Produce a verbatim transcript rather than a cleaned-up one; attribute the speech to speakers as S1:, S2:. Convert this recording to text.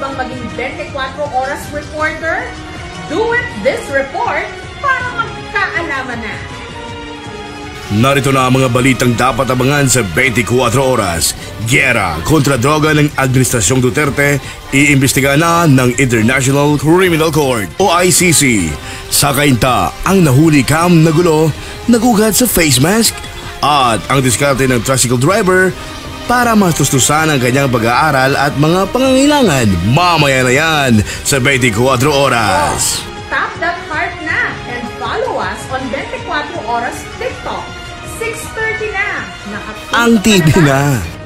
S1: bang maging twenty-four oras reporter? Do it this report para magkaalaman na.
S2: Narito na ang mga balitang dapat abangan sa twenty-four oras. Giyera kontra droga ng Administrasyong Duterte, iimbestiga na ng International Criminal Court o I C C. Sa kainta, ang nahuli cam na gulo, nagugat sa face mask, at ang diskarte ng tricycle driver para mastustusan ang kanyang pag-aaral at mga pangangailangan. Mamaya na yan sa twenty-four oras.
S1: Tap that heart na and follow us on twenty-four oras TikTok. six thirty na.
S2: Ang T V na.